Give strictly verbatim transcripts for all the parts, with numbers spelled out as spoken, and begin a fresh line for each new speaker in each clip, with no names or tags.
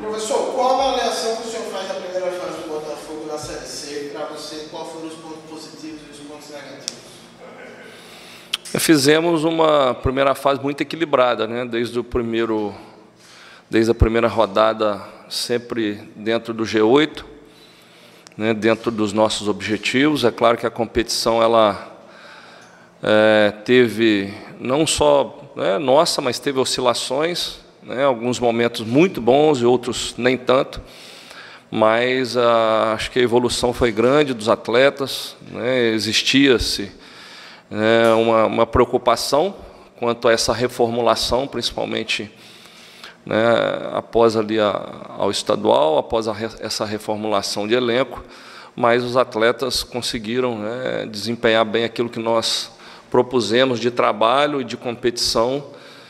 Professor, qual a avaliação que o senhor faz da primeira fase do Botafogo na Série C? Para você, quais foram os pontos positivos e os pontos negativos?
Fizemos uma primeira fase muito equilibrada, né? Desde o primeiro, desde a primeira rodada, sempre dentro do G oito, né? Dentro dos nossos objetivos. É claro que a competição ela é, teve não só né, nossa, mas teve oscilações, né? Alguns momentos muito bons e outros nem tanto. Mas a, acho que a evolução foi grande dos atletas, né? Existia-se É uma, uma preocupação quanto a essa reformulação, principalmente né, após ali a, ao estadual, após a, essa reformulação de elenco, mas os atletas conseguiram né, desempenhar bem aquilo que nós propusemos de trabalho e de competição,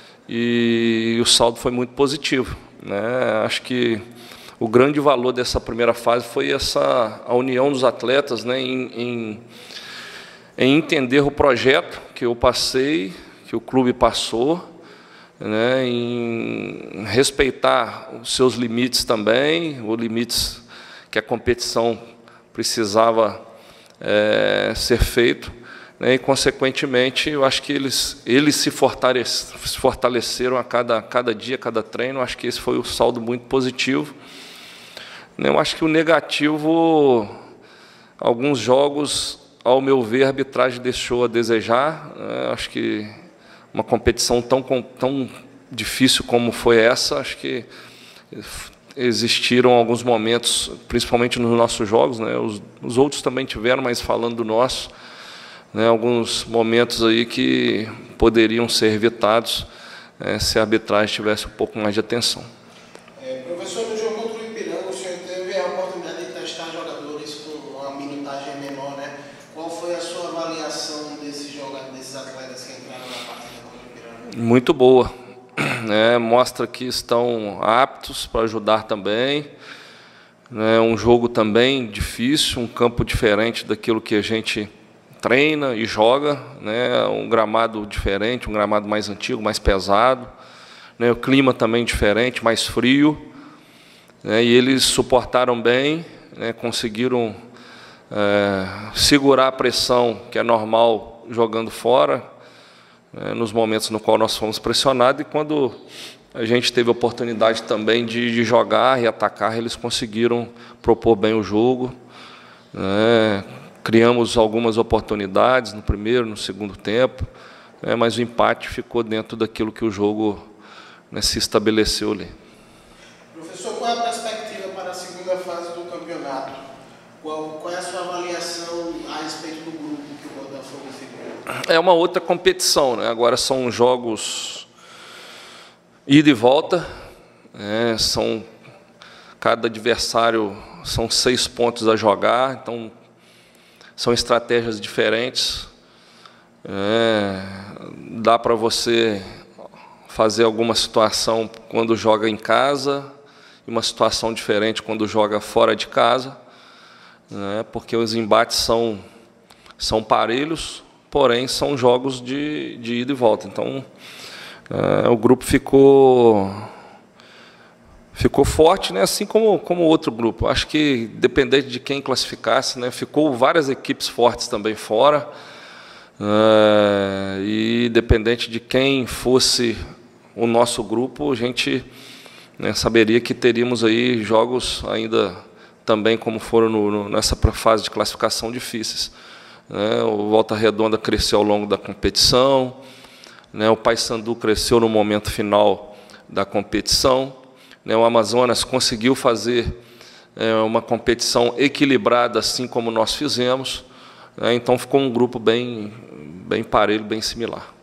e, e o saldo foi muito positivo, né? Acho que o grande valor dessa primeira fase foi essa a união dos atletas, né, em, em em entender o projeto que eu passei, que o clube passou, né, em respeitar os seus limites também, os limites que a competição precisava é, ser feito, né, e, consequentemente, eu acho que eles, eles se fortaleceram a cada, cada dia, a cada treino. Acho que esse foi o saldo muito positivo. Eu acho que o negativo, alguns jogos, ao meu ver, a arbitragem deixou a desejar. É, acho que uma competição tão, tão difícil como foi essa, acho que existiram alguns momentos, principalmente nos nossos jogos, né, os, os outros também tiveram, mas falando do nosso, né, alguns momentos aí que poderiam ser evitados é, se a arbitragem tivesse um pouco mais de atenção.
É, professor, no jogo contra o Ipiranga, o senhor teve a oportunidade de testar jogadores com uma minutagem menor, né? Qual foi a sua avaliação desses jogadores, desses atletas que entraram na partida contra o Ipiranga?
Muito boa. É, mostra que estão aptos para ajudar também. É um jogo também difícil, um campo diferente daquilo que a gente treina e joga, né? Um gramado diferente, um gramado mais antigo, mais pesado, né? O clima também diferente, mais frio, né? E eles suportaram bem, né? Conseguiram É, segurar a pressão que é normal jogando fora, é, nos momentos no qual nós fomos pressionados, e quando a gente teve a oportunidade também de, de jogar e atacar, eles conseguiram propor bem o jogo. É, criamos algumas oportunidades no primeiro, no segundo tempo, é, mas o empate ficou dentro daquilo que o jogo né, se estabeleceu ali.
Professor, qual é a perspectiva para a segunda fase do campeonato? Qual, qual é a sua avaliação a respeito do grupo que o Botafogo ficou?
É uma outra competição, né? Agora são jogos ida e volta, né? São, cada adversário são seis pontos a jogar, então são estratégias diferentes. É, dá para você fazer alguma situação quando joga em casa e uma situação diferente quando joga fora de casa, né, porque os embates são, são parelhos, porém são jogos de, de ida e volta. Então, é, o grupo ficou, ficou forte, né, assim como como outro grupo. Acho que, dependente de quem classificasse, né, ficou várias equipes fortes também fora, é, e dependente de quem fosse o nosso grupo, a gente né, saberia que teríamos aí jogos ainda também como foram no, no, nessa fase de classificação difíceis. Né? O Volta Redonda cresceu ao longo da competição, né? O Paysandu cresceu no momento final da competição, né? O Amazonas conseguiu fazer é, uma competição equilibrada, assim como nós fizemos, né? Então ficou um grupo bem, bem parelho, bem similar.